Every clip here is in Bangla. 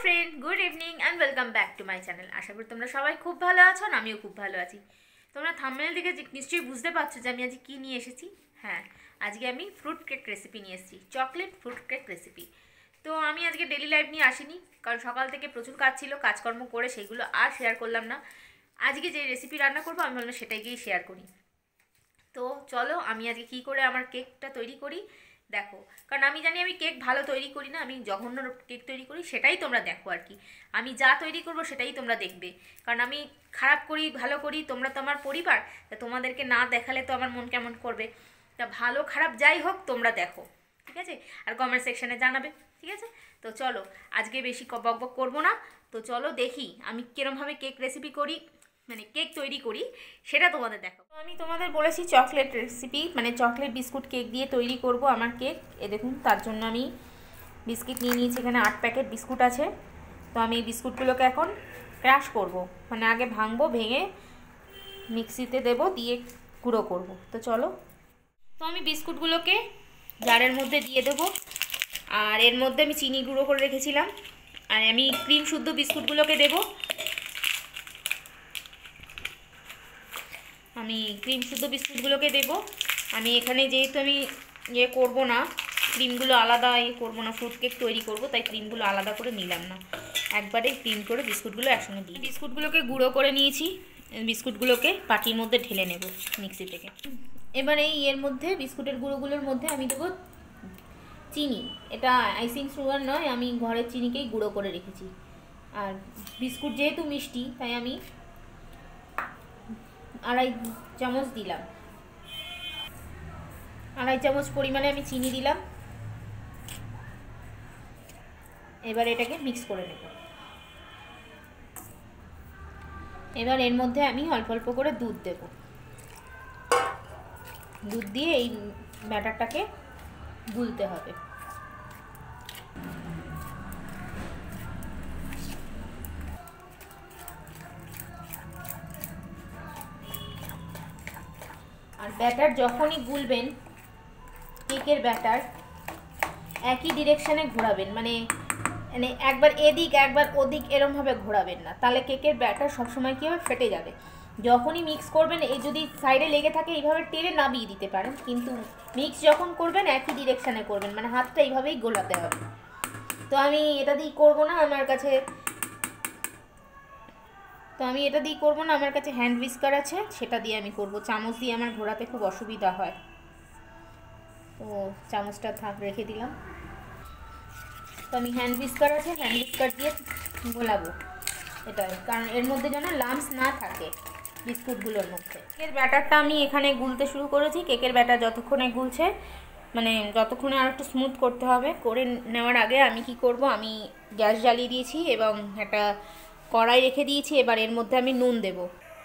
Friend, good evening and welcome back to my channel. আশা করি তোমরা সবাই খুব ভালো আছো, আমিও খুব ভালো আছি। তোমরা থাম্বনেল থেকে নিশ্চয়ই বুঝতে পারছো যে আমি আজকে কী নিয়ে এসেছি। হ্যাঁ, আজকে আমি ফ্রুট কেক রেসিপি নিয়ে এসেছি, চকলেট ফ্রুট কেক রেসিপি। তো আমি আজকে ডেলি লাইফ নিয়ে আসিনি, কারণ সকাল থেকে প্রচুর কাজ ছিল, কাজকর্ম করে সেইগুলো আর শেয়ার করলাম না। আজকে যে রেসিপি রান্না করবো আমি ভাবলাম সেটাই গিয়ে শেয়ার করি। তো চলো আমি আজকে কী করে আমার কেকটা তৈরি করি দেখো। কারণ আমি জানি আমি কেক ভালো তৈরি করি না, আমি জঘন্য কেক তৈরি করি, সেটাই তোমরা দেখো আর কি। আমি যা তৈরি করব সেটাই তোমরা দেখবে, কারণ আমি খারাপ করি ভালো করি, তোমরা তো আমার পরিবার, তা তোমাদেরকে না দেখালে তো আমার মন কেমন করবে। তা ভালো খারাপ যাই হোক তোমরা দেখো, ঠিক আছে? আর কমেন্ট সেকশানে জানাবে, ঠিক আছে? তো চলো আজকে বেশি বক বক করবো না। তো চলো দেখি আমি কীরমভাবে কেক রেসিপি করি, মানে কেক তৈরি করি, সেটা তোমাদের দেখো। তো আমি তোমাদের বলেছি চকলেট রেসিপি, মানে চকলেট বিস্কুট কেক দিয়ে তৈরি করব আমার কেক। এ দেখুন, তার জন্য আমি বিস্কিট নিয়ে নিয়েছি, এখানে 8 প্যাকেট বিস্কুট আছে। তো আমি এই বিস্কুটগুলোকে এখন ক্র্যাশ করব, মানে আগে ভাঙবো, ভেঙে মিক্সিতে দেব, দিয়ে গুঁড়ো করব। তো চলো, তো আমি বিস্কুটগুলোকে জারের মধ্যে দিয়ে দেবো। আর এর মধ্যে আমি চিনি গুঁড়ো করে রেখেছিলাম, আর আমি ক্রিম শুদ্ধ বিস্কুটগুলোকে দেবো। আমি ক্রিম শুদ্ধ বিস্কুটগুলোকে দেবো। আমি এখানে যেহেতু আমি ইয়ে করবো না, ক্রিমগুলো আলাদা করবো না, ফ্রুট কেক তৈরি করবো, তাই ক্রিমগুলো আলাদা করে নিলাম না, একবারে ক্রিম করে বিস্কুটগুলো একসঙ্গে দিই। বিস্কুটগুলোকে গুঁড়ো করে নিয়েছি, বিস্কুটগুলোকে বাটির মধ্যে ঢেলে নেব মিক্সি থেকে। এবার এই এর মধ্যে বিস্কুটের গুঁড়োগুলোর মধ্যে আমি দেবো চিনি। এটা আইসিং সুগার নয়, আমি ঘরের চিনিকেই গুঁড়ো করে রেখেছি। আর বিস্কুট যেহেতু মিষ্টি, তাই আমি 2.5 চামচ দিলাম, 2.5 চামচ পরিমাণে আমি চিনি দিলাম। এবার এটাকে মিক্স করে নেব। এবার এর মধ্যে আমি অল্প অল্প করে দুধ দেব। দুধ দিয়ে এই ব্যাটারটাকে গুলতে হবে। আর ব্যাটার যখনই গুলবেন, কেকের ব্যাটার একই ডিরেকশানে ঘোরাবেন, মানে একবার এদিক একবার ওদিক এরমভাবে ঘোরাবেন না, তাহলে কেকের ব্যাটার সবসময় কী হবে, ফেটে যাবে। যখনই মিক্স করবেন, এই যদি সাইডে লেগে থাকে এইভাবে টেনে নামিয়ে দিতে পারেন, কিন্তু মিক্স যখন করবেন একই ডিরেকশানে করবেন, মানে হাতটা এইভাবেই গোলাতে হবে। তো আমি এটা দিয়েই করবো না, আমার কাছে আমার কাছে হ্যান্ড উইস্কার আছে, সেটা দিয়ে আমি করব। চামচ দিয়ে আমার ঘোরাতে খুব অসুবিধা হয়, তো চামচটা রেখে দিলাম। তো আমি হ্যান্ড উইস্কার আছে, হ্যান্ড উইস্কার দিয়ে গোলাবো এটা, কারণ এর মধ্যে যেন লাম্পস না থাকে বিস্কুটগুলোর মধ্যে। কেকের ব্যাটারটা আমি এখানে গুলতে শুরু করেছি। কেকের ব্যাটার যতক্ষণে গুলছে, মানে যতক্ষণে আর একটু স্মুথ করতে হবে, করে নেওয়ার আগে আমি কি করব, আমি গ্যাস জ্বালিয়ে দিয়েছি এবং একটা কড়াই রেখে দিয়েছি। এবার এর মধ্যে আমি নুন দেব।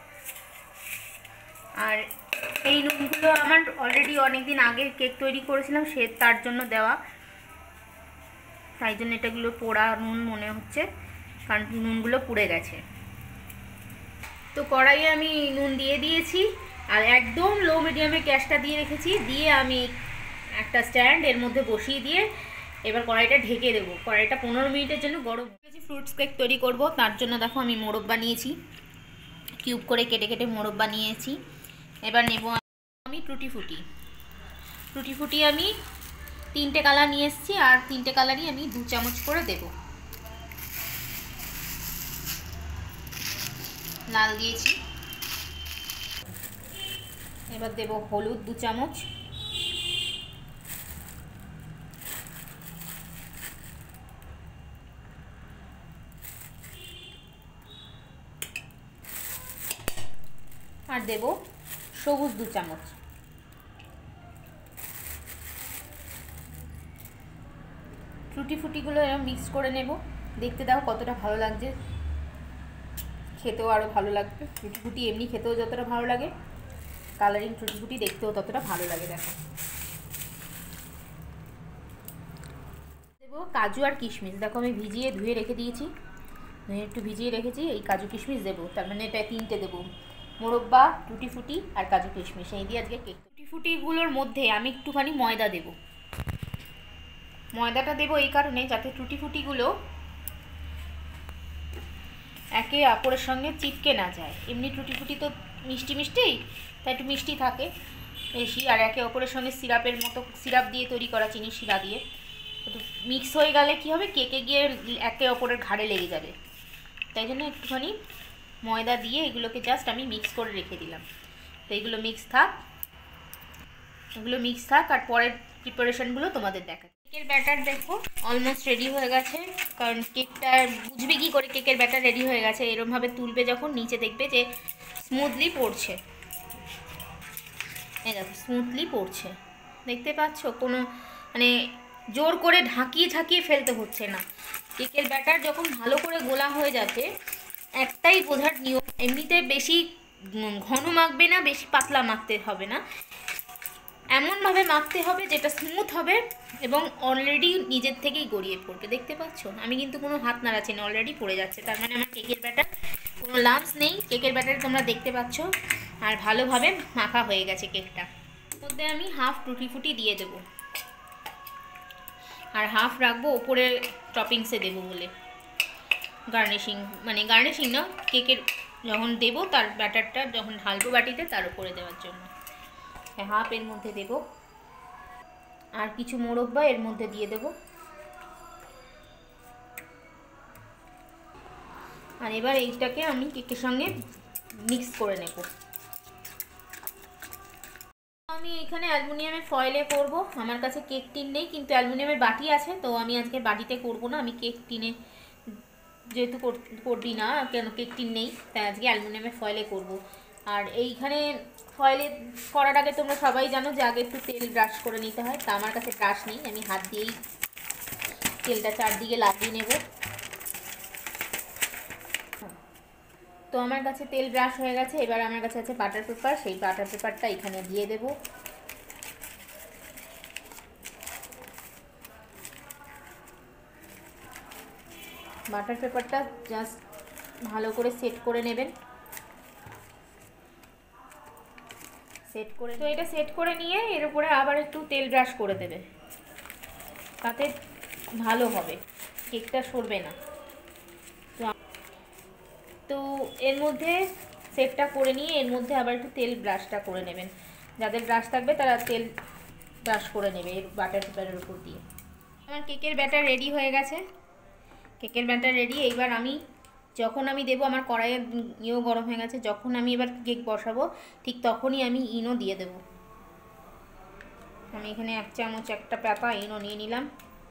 আর এই নুনগুলো আমার অলরেডি অনেক দিন আগে কেক তৈরি করেছিলাম, তার জন্য দেওয়া, তাই জন্য এটাগুলো পোড়া নুন মনে হচ্ছে, কারণ নুনগুলো পুড়ে গেছে। তো কড়াইয়ে আমি নুন দিয়ে দিয়েছি, আর একদম লো মিডিয়ামে গ্যাসটা দিয়ে রেখেছি। দিয়ে আমি একটা স্ট্যান্ড এর মধ্যে বসিয়ে দিয়ে এবার কড়াইটা ঢেকে দেবো। কড়াইটা 15 মিনিটের জন্য গরম হয়েছি। ফ্রুটস কেক তৈরি করব, তার জন্য দেখো আমি মোড়ক বানিয়েছি, কিউব করে কেটে কেটে মোড়ক বানিয়েছি। এবার নেব আমি টুটি ফুটি আমি 3টে কালার নিয়ে এসেছি, আর 3টে কালারই আমি 2 চামচ করে দেব। লাল দিয়েছি। এবার দেব হলুদ 2 চামচ, আর দেব সবুজ 2 চামচ। টুটি ফুটিগুলো এরকম মিক্স করে নেব। দেখতে দাও কতটা ভালো লাগছে, খেতেও আরও ভালো লাগবে। টুটি ফুটি এমনি খেতেও যতটা ভালো লাগে, কালারিং টুটি ফুটি দেখতেও ততটা ভালো লাগে। দেখো দেবো কাজু আর কিশমিশ। দেখো আমি ভিজিয়ে ধুয়ে রেখে দিয়েছি, একটু ভিজিয়ে রেখেছি। এই কাজু কিশমিশ দেবো, তার মানে এটা 3টে দেবো, মোরব্বা, টুটি ফুটি আর কাজু কিশমিশ। এই দিয়ে আজকে কেক। টুটি ফুটিগুলোর মধ্যে আমি একটুখানি ময়দা দেবো। ময়দাটা দেবো এই কারণে, যাতে টুটি ফুটিগুলো একে অপরের সঙ্গে চিপকে না যায়। এমনি টুটি ফুটি তো মিষ্টি মিষ্টি, তাই একটু মিষ্টি থাকে বেশি, আর একে অপরের সঙ্গে সিরাপের মতো, সিরাপ দিয়ে তৈরি করা চিনি শিরা দিয়ে, একটু মিক্স হয়ে গেলে কী হবে, কেকে গিয়ে একে অপরের ঘাড়ে লেগে যাবে। তাই জন্য একটুখানি ময়দা দিয়ে এগুলোকে জাস্ট আমি মিক্স করে রেখে দিলাম। তো এগুলো মিক্স থাক, আর পরের প্রিপারেশনগুলো তোমাদের দেখাচ্ছি। কেকের ব্যাটার দেখো অলমোস্ট রেডি হয়ে গেছে, কারণ কেকটা বুঝবে কী করে কেকের ব্যাটার রেডি হয়ে গেছে, এরমভাবে তুলবে যখন নিচে দেখবে যে স্মুথলি পড়ছে। এই দেখো স্মুথলি পড়ছে, দেখতে পাচ্ছ, কোনো মানে জোর করে ঝাঁকিয়ে ফেলতে হচ্ছে না। কেকের ব্যাটার যখন ভালো করে গোলা হয়ে যাচ্ছে, একটাই বোঝার নিয়ম, এমনিতে বেশি ঘন মাখবে না, বেশি পাতলা মাখতে হবে না, এমনভাবে মাখতে হবে যেটা স্মুথ হবে এবং অলরেডি নিজের থেকেই গড়িয়ে পড়বে। দেখতে পাচ্ছ আমি কিন্তু কোনো হাত নাড়াচ্ছি না, অলরেডি পড়ে যাচ্ছে, তার মানে আমার কেকের ব্যাটার কোনো লাম্পস নেই। কেকের ব্যাটারে তোমরা দেখতে পাচ্ছ, আর ভালোভাবে মাখা হয়ে গেছে কেকটা। মধ্যে আমি হাফ টুটি ফুটি দিয়ে দেবো, আর হাফ রাখবো ওপরে টপিংসে দেবো বলে, গার্নিশিং না, কেকের যখন দেবো তার ব্যাটারটা যখন ঢালবো বাটিতে তার উপরে দেওয়ার জন্য। হাফ এর মধ্যে দেব, আর কিছু মোরব্বা এর মধ্যে দিয়ে দেব। আর এবার এইটাকে আমি কেকের সঙ্গে মিক্স করে নেব। আমি এখানে অ্যালুমিনিয়ামের ফয়েলে করব, আমার কাছে কেক টিন নেই, কিন্তু অ্যালুমিনিয়ামের বাটি আছে, তো আমি আজকে বাটিতে করব না, আমি কেক টিনে যেহেতু করবি না, কেন কেক টিন নেই, তাই আজকে অ্যালুমিনিয়ামের ফয়েলে করব। আর এইখানে ফয়েলে করার আগে তোমরা সবাই জানো যে আগে একটু তেল ব্রাশ করে নিতে হয়, তা আমার কাছে ব্রাশ নেই, আমি হাত দিয়েই তেলটা চারদিকে লাগিয়ে নেব। তো আমার কাছে তেল ব্রাশ হয়ে গেছে, এবার আমার কাছে আছে বাটার পেপার, সেই বাটার পেপারটা এখানে দিয়ে দেব। বাটার পেপারটা জাস্ট ভালো করে সেট করে নেবেন, তো এটা সেট করে নিয়ে এর উপরে আবার একটু তেল ব্রাশ করে দেবে, তাতে ভালো হবে, কেকটা সরবে না। তো এর মধ্যে সেটটা করে নিয়ে এর মধ্যে আবার একটু তেল ব্রাশটা করে নেবেন, যাদের ব্রাশ থাকবে তারা তেল ব্রাশ করে নেবে এর বাটার পেপারের উপর দিয়ে। আমার কেকের ব্যাটার রেডি হয়ে গেছে, কেকের ব্যাটার রেডি। এইবার যখন আমি দেবো, আমার কড়াইয়ের ইও গরম হয়ে গেছে, যখন আমি এবার কেক বসাবো ঠিক তখনই আমি ইনো দিয়ে দেব। আমি এখানে 1 চামচ একটা পাতা ইনো নিয়ে নিলাম,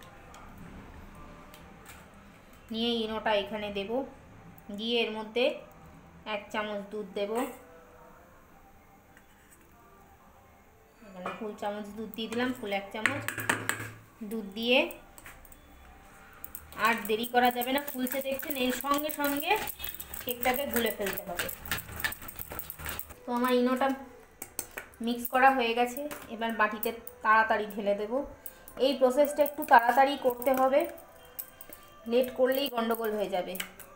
নিয়ে ইনোটা এখানে দেব, দিয়ে এর মধ্যে 1 চামচ দুধ দেব, এখানে ফুল চামচ দুধ দিয়ে দিলাম, ফুল 1 চামচ দুধ দিয়ে, আর দেরি করা যাবে না, ফুলতে দেখছেন, এর সঙ্গে সঙ্গে কেকটাকে গুলে ফেলতে হবে। তো আমার ইনোটা মিক্স করা হয়ে গেছে, এবার বাটিতে তাড়াতাড়ি ঢেলে দেব। এই প্রসেসটা একটু তাড়াতাড়ি করতে হবে, লেট করলেই গন্ডগোল হয়ে যাবে।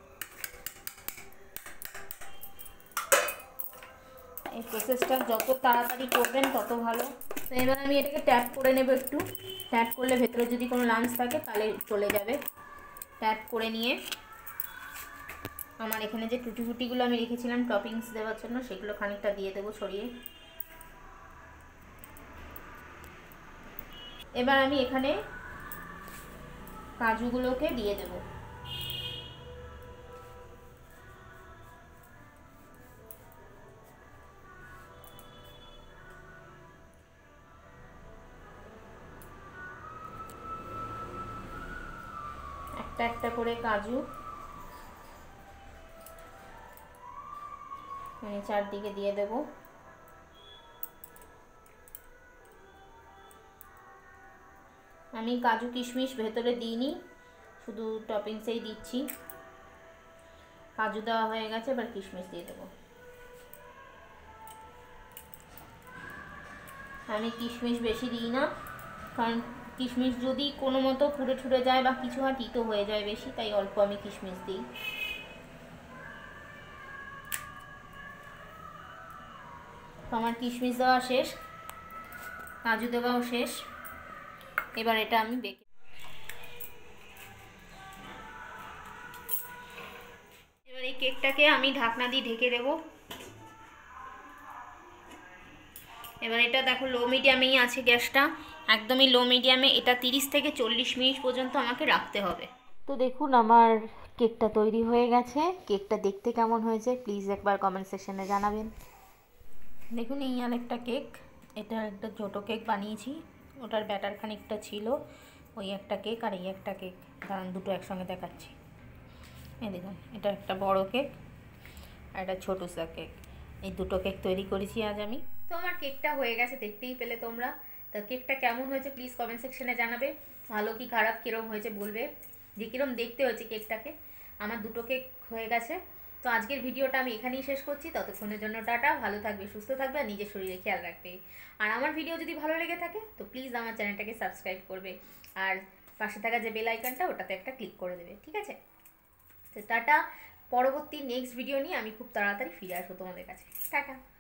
এই প্রসেসটা যত তাড়াতাড়ি করবেন তত ভালো। তো এবার আমি এটাকে ট্যাপ করে নেব, একটু ট্যাপ করলে ভেতরে যদি কোনো লাম্পস থাকে তাহলে চলে যাবে। ট্যাপ করে নিয়ে আমার এখানে যে টুটি ফুটিগুলো আমি রেখেছিলাম টপিংস দেওয়ার জন্য, সেগুলো খানিকটা দিয়ে দেবো ছড়িয়ে। এবার আমি এখানে কাজুগুলোকে দিয়ে দেব, একটা একটা করে কাজু মানে চারদিকে দিয়ে দেব। আমি কাজু কিশমিশ ভেতরে দিইনি, শুধু টপিংসেই দিচ্ছি। কাজু দেওয়া হয়ে গেছে, এবার কিশমিশ দিয়ে দেবো। আমি কিশমিশ বেশি দিই না, কারণ কিশমিশ যদি কোনো মতো পুড়ে ঠুড়ে যায় বা কিছু হয় তিতো হয়ে যায় বেশি, তাই অল্প আমি কিশমিশ দিই। তো আমার কিশমিশ দেওয়া শেষ, কাজু দেওয়াও শেষ, এবার এটা আমি এবার এই কেকটাকে আমি ঢাকনা দিয়ে ঢেকে দেবো। এবার এটা দেখো লো মিডিয়ামেই আছে গ্যাসটা, একদমই লো মিডিয়ামে। এটা 30 থেকে 40 মিনিট পর্যন্ত আমাকে রাখতে হবে। তো দেখুন আমার কেকটা তৈরি হয়ে গেছে। কেকটা দেখতে কেমন হয়েছে প্লিজ একবার কমেন্ট সেকশনে জানাবেন। দেখুন এই আরেকটা কেক, এটা একটা ছোটো কেক বানিয়েছি, ওটার ব্যাটার খানিকটা ছিল। ওই একটা কেক আর এই একটা কেক, কারণ দুটো একসঙ্গে দেখাচ্ছি। এই দেখুন এটা একটা বড় কেক আর একটা ছোটো সা কেক, এই দুটো কেক তৈরি করেছি আজ আমি। তো আমার কেকটা হয়ে গেছে, দেখতেই পেলে তোমরা। তো কেকটা কেমন হয়েছে প্লিজ কমেন্ট সেকশনে জানাবে, ভালো কি খারাপ কীরকম হয়েছে বলবে, যে কীরকম দেখতে হয়েছে কেকটাকে। আমার দুটো কেক হয়ে গেছে। তো আজকের ভিডিওটা আমি এখানেই শেষ করছি। ততক্ষণের জন্য টাটা, ভালো থাকবে, সুস্থ থাকবে আর নিজের শরীরে খেয়াল রাখবে। আর আমার ভিডিও যদি ভালো লেগে থাকে তো প্লিজ আমার চ্যানেলটাকে সাবস্ক্রাইব করবে, আর পাশে থাকা যে বেল আইকনটা ওটাতে একটা ক্লিক করে দেবে, ঠিক আছে? তো টাটা, পরবর্তী নেক্সট ভিডিও নিয়ে আমি খুব তাড়াতাড়ি ফিরে আসবো তোমাদের কাছে। টাটা।